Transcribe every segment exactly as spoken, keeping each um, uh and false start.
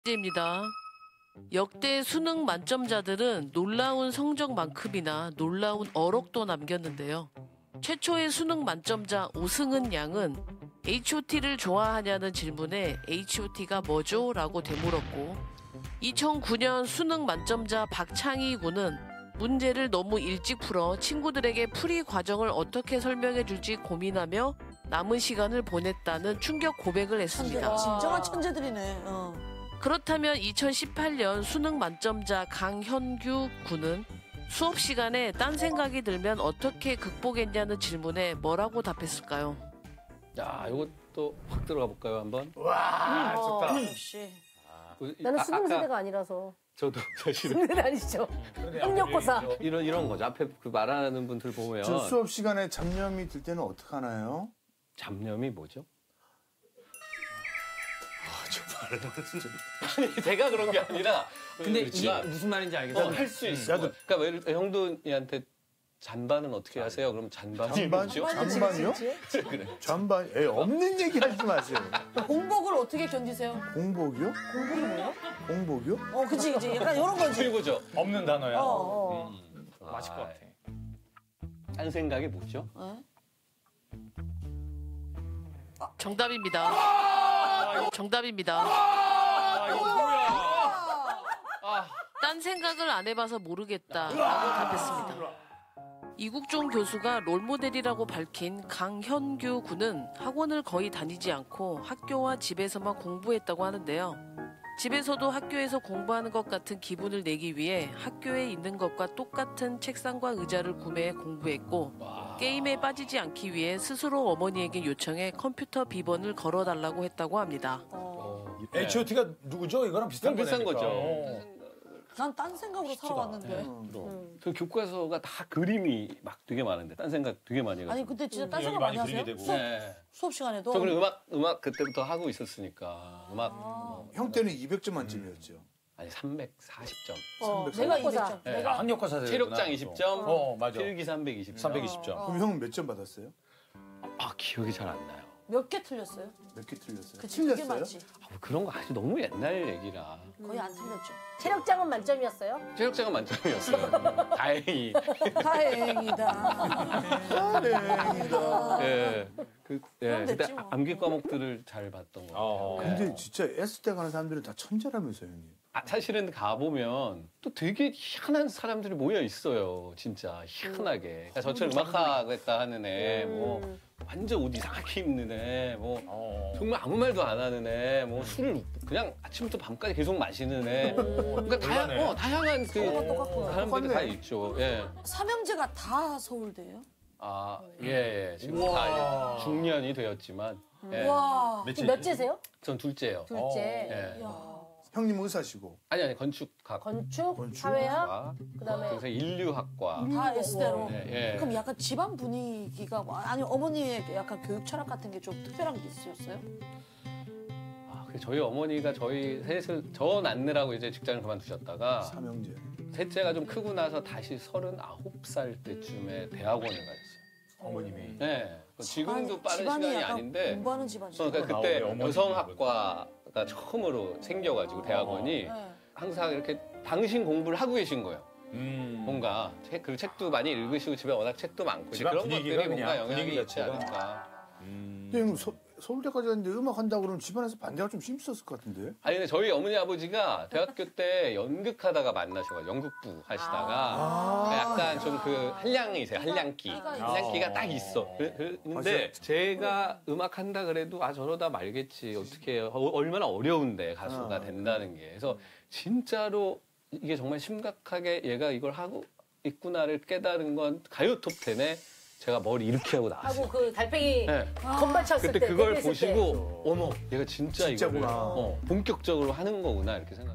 입니다. 역대 수능 만점자들은 놀라운 성적만큼이나 놀라운 어록도 남겼는데요. 최초의 수능 만점자 오승은 양은 에이치 오 티를 좋아하냐는 질문에 에이치 오 티가 뭐죠? 라고 되물었고, 이천구 년 수능 만점자 박창희 군은 문제를 너무 일찍 풀어 친구들에게 풀이 과정을 어떻게 설명해 줄지 고민하며 남은 시간을 보냈다는 충격 고백을 했습니다. 진정한 천재들이네. 어. 그렇다면 이천십팔 년 수능 만점자 강현규 군은 수업 시간에 딴 생각이 들면 어떻게 극복했냐는 질문에 뭐라고 답했을까요? 야, 이것도 확 들어가 볼까요, 한번? 와, 좋다. 음, 역시. 나는 아, 수능 아까 세대가 아니라서. 저도 사실은 수능 세대 아니시죠? 학력고사. 이런 이런 거죠. 앞에 그 말하는 분들 보면 저 수업 시간에 잡념이 들 때는 어떻게 하나요? 잡념이 뭐죠? 아, 저 말은 진짜. 아니, 제가 그런 게 아니라. 근데 이게 무슨 말인지 알겠어. 할 수 있어. 나도- 그러니까 예를 들어 형도니한테 잔반은 어떻게 하세요? 그럼 잔반이 잔반? 뭐죠? 잔반이요? 그래. 잔반? 에 없는 얘기 하지 마세요. 공복을 어떻게 견디세요? 공복이요? 공복이 뭐야? 공복이요? 어, 그치, 그치. 약간 이런 거지. 이거죠. 없는 단어야. 어, 어. 아, 맛있을 것 같아. 딴 생각이 뭐죠? 정답입니다. 정답입니다. 딴 생각을 안 해봐서 모르겠다라고 답했습니다. 이국종 교수가 롤모델이라고 밝힌 강현규 군은 학원을 거의 다니지 않고 학교와 집에서만 공부했다고 하는데요. 집에서도 학교에서 공부하는 것 같은 기분을 내기 위해 학교에 있는 것과 똑같은 책상과 의자를 구매해 공부했고, 게임에 빠지지 않기 위해 스스로 어머니에게 요청해 컴퓨터 비번을 걸어달라고 했다고 합니다. 에이치 오 티가 누구죠? 이거랑 비슷한 그냥 비슷한 거니까. 거죠. 어. 난 딴 생각으로 살아왔는데. 그럼. 그 교과서가 다 그림이 막 되게 많은데 딴 생각 되게 많이 해가지고. 아니, 근데 진짜 딴 여기 생각 많이 많이 하세요? 그리게 되고. 수업, 네. 수업 시간에도? 저 그리고 음악 음악 그때부터 하고 있었으니까 음악 뭐, 형 때는 이백 점 만점이었죠. 아니 삼백사십 점. 어, 삼백사십. 내가 이백 고사. 점. 네. 내가 학력고사 체력장 이십 점, 어, 맞아. 필기 삼백이십 점. 삼백이십 점. 그럼 형은 몇 점 받았어요? 아, 기억이 잘 안 나요. 몇 개 틀렸어요? 몇 개 틀렸어요? 그치, 그게 맞지. 아, 뭐 그런 거 아주 너무 옛날 얘기라. 거의 안 틀렸죠. 체력장은 만점이었어요? 체력장은 만점이었어요. 다행히. 다행이다. 다행이다. 예. 그, 예. 그럼 그때 됐지 뭐. 암기 과목들을 잘 봤던 거 어. 같아요. 근데 진짜 S대 가는 사람들은 다 천재라면서요, 형님. 아, 사실은 가보면 또 되게 희한한 사람들이 모여 있어요. 진짜 희한하게. 그러니까 저처럼 음악학과 하는 애, 뭐 완전 옷 이상하게 입는 애, 뭐 어. 정말 아무 말도 안 하는 애, 뭐 술을 그냥 아침부터 밤까지 계속 마시는 애. 그러니까 다양, 몰라네. 어, 다양한 그 똑같구나. 사람들이 다 똑같네. 있죠. 예. 삼형제가 다 서울대예요? 아, 예, 예. 지금 우와. 다 이제 중년이 되었지만, 예. 와. 며칠? 몇째세요? 전 둘째예요. 둘째. 예. 야. 형님 의사시고. 아니, 아니, 건축학. 건축, 건축? 사회학, 그다음에 그래서 인류학과. 다 S대로. 예, 예. 그럼 약간 집안 분위기가 뭐- 아니 어머니의 약간 교육 철학 같은 게 좀 특별한 게 있으셨어요? 아, 그 저희 어머니가 저희 셋을 저 낳느라고 이제 직장을 그만두셨다가 삼형제. 셋째가 좀 크고 나서 다시 서른아홉 살 때쯤에 대학원에 가셨어요. 어머님이. 네. 지금도 집안이- 빠른 집안이 시간이 약간 아닌데. 공부하는 집안이에요. 그러니까 나오네, 그때 어머니 여성학과가 처음으로 생겨가지고 대학원이 네. 항상 이렇게 당신 공부를 하고 계신 거예요. 음. 뭔가 책, 그리고 책도 많이 읽으시고 집에 워낙 책도 많고 이제 집안 그런 분위기가 것들이 뭔가 그냥 영향이 분위기 있지 자체가. 않을까. 음. 근데 형 서, 서울대까지 갔는데 음악 한다고 그러면 집안에서 반대가 좀 심했을 것 같은데? 아니 근데 저희 어머니 아버지가 대학교 때 연극하다가 만나셔가지고 연극부 하시다가 아. 약간 좀 그 한량이세요. 한량기. 끼가 있어. 한량기가 딱 있어. 그- 그- 근데 제가 음악 한다 그래도 아 저러다 말겠지. 어떻게 해요. 어, 얼마나 어려운데 가수가 아. 된다는 게. 그래서 진짜로 이게 정말 심각하게 얘가 이걸 하고 있구나를 깨달은 건 가요 톱텐에 제가 머리 이렇게 하고 나왔어요. 하고 그 달팽이 네. 건반 쳤을 그때 때 그걸 데뷔했을 보시고 어머 얘가 진짜 이거를 진짜구나. 어, 본격적으로 하는 거구나 이렇게 생각.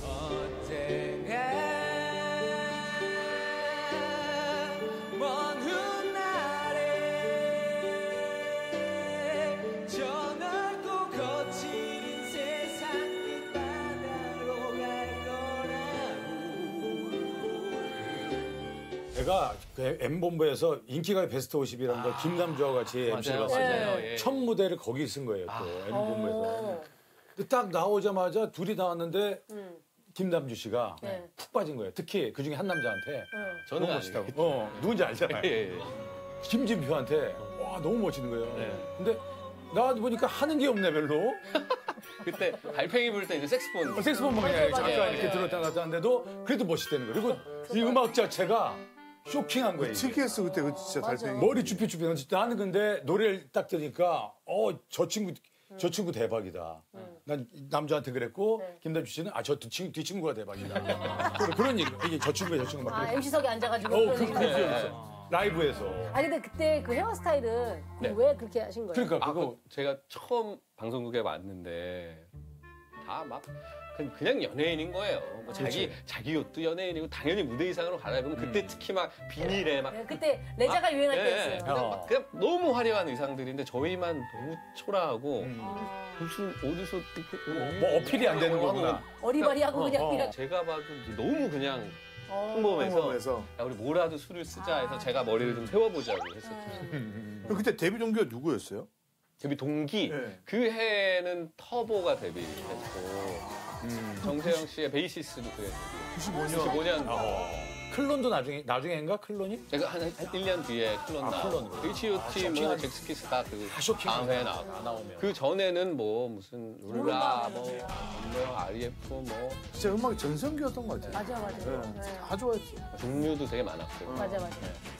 제가 그 M본부에서 인기가요 베스트 오십이라는 걸 김남주와 같이 엠시를 맞아요, 봤어요. 맞아요. 예. 첫 무대를 거기 쓴 거예요, 또 M본부에서. 근데 딱 나오자마자 둘이 나왔는데 음. 김남주 씨가 네. 푹 빠진 거예요. 특히 그중에 한 남자한테 응. 저는 너무 아니고. 멋있다고. 어, 누군지 알잖아요. 예, 예. 김진표한테 와 너무 멋있는 거예요. 네. 근데 나와서 보니까 하는 게 없네 별로. 그때 달팽이 부를 때 이제 색스폰. 어, 색스폰 뭐 그냥 맞아요, 잠깐 맞아요. 이렇게 들었다 놨다 하는데도 그래도 멋있다는 거예요. 그리고 이 음악 자체가 쇼킹한 거예요. 이게. 특이했어 그때 그 진짜 맞아. 달팽이. 머리 쭈피쭈피. 나는 근데 노래를 딱 들으니까 어 저 친구 저 친구 대박이다. 난 남자한테 그랬고 네. 김남주 씨는 아 저 뒷친구 뒷친구가 대박이다. 그런- 그런 얘기. 이게 저 친구야 저 친구 막. 아 그래. 엠씨석에 앉아가지고. 어, 그런 그, 얘기 그, 하셨어요. 그, 라이브에서. 아니 근데 그때 그 헤어스타일은 네. 왜 그렇게 하신 거예요? 그러니까 아, 그거 그 제가 처음 방송국에 왔는데 다 막 그냥 연예인인 거예요. 뭐 자기 자기 옷도 연예인이고 당연히 무대 의상으로 갈아입으면 그때 특히 막 비닐에 막 네, 그때 레자가 유행할 예, 때였어요. 그냥, 어. 막 그냥 너무 화려한 의상들인데 저희만 너무 초라하고 음. 무슨 어디서 뭐 어필이 안 되는 거구나. 어리바리하고 그냥 어. 그냥. 제가 봐도 너무 그냥 어. 평범해서 평범해서. 야, 우리 뭐라도 술을 쓰자 해서 제가 머리를 좀 세워보자고 했었죠. 그럼 그때 데뷔 동기가 누구였어요? 데뷔 동기 네. 그 해는 터보가 데뷔했고 정세영 씨의 베이시스도 그래 구십오 년. 구십오 년 어. 클론도 나중에 나중에인가 클론이? 제가 한, 한 일 년 뒤에 클론 아, 나오고 클론. 에이치 오 티 아, 뭐 쇼킹하네. 잭스키스 다그 다 쇼킹. 다음 회에 나오고 안 나오면. 그 전에는 뭐 무슨 룰라 뭐, 뭐 알이에프 뭐 진짜 음악이 전성기였던 것 같아요. 맞아 맞아. 네. 네. 다 좋아했어. 종류도 되게 많았고 맞아 맞아.